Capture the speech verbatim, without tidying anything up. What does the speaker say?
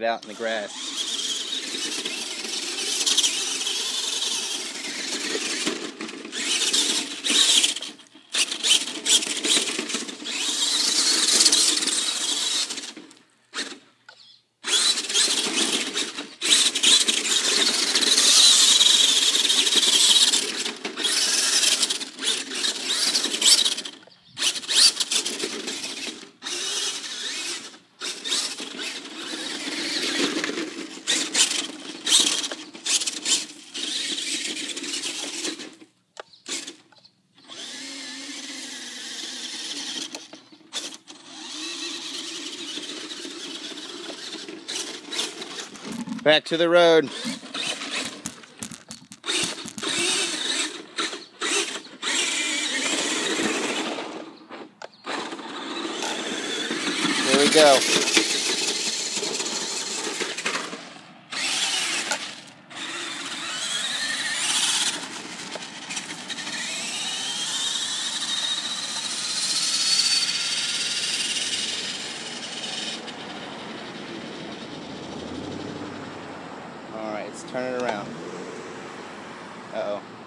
out in the grass. Back to the road. Here we go. All right, let's turn it around. Uh-oh.